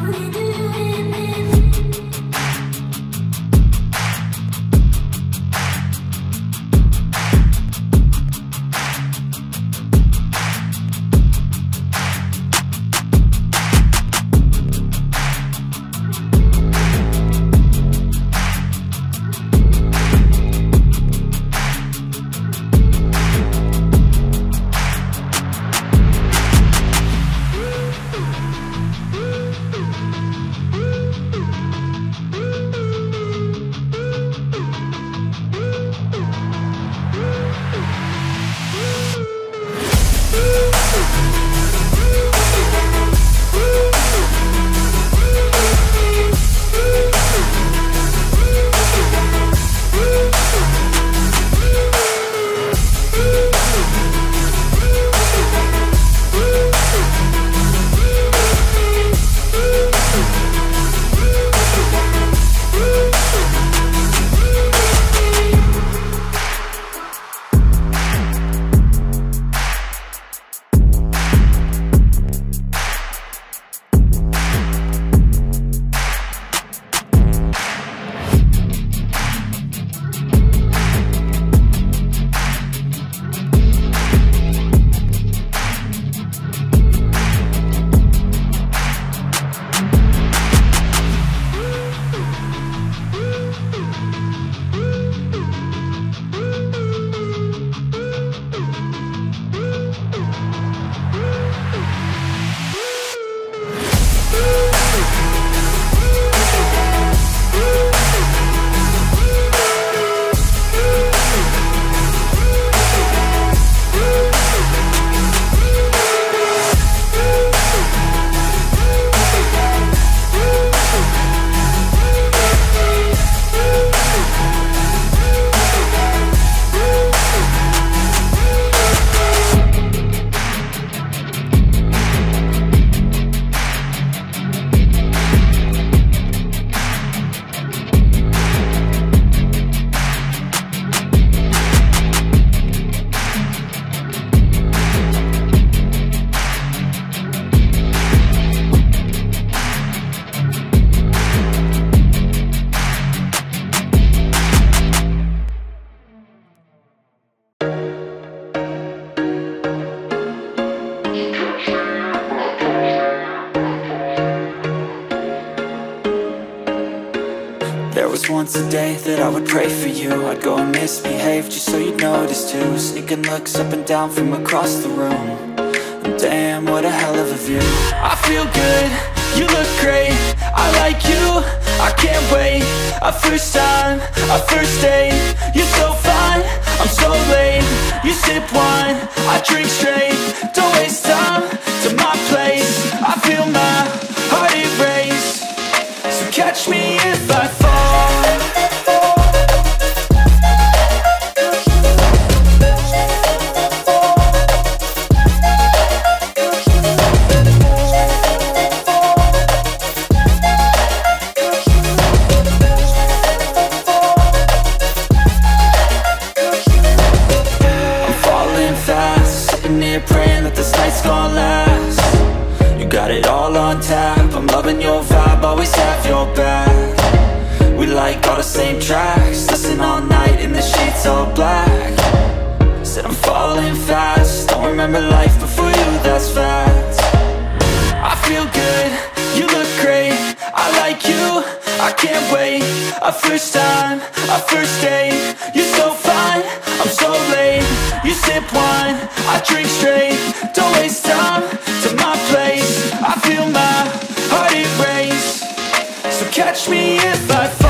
There was once a day that I would pray for you. I'd go and misbehave just so you'd notice too. Sneaking looks up and down from across the room. And damn, what a hell of a view. I feel good, you look great, I like you, I can't wait. A first time, a first date, you're so fine, I'm so late. You sip wine, I drink straight. Don't waste time to my place. I feel my heart erase. So catch me if I fall. Praying that this night's gonna last. You got it all on tap, I'm loving your vibe, always have your back. We like all the same tracks, listen all night in the sheets all black. Said I'm falling fast, don't remember life before you, that's fact. I feel good, you look great, I like you, I can't wait. A first time, a first date, you're so fine, I'm so late. You sip wine, I drink straight. Don't waste time to my place. I feel my heart erase. So catch me if I fall.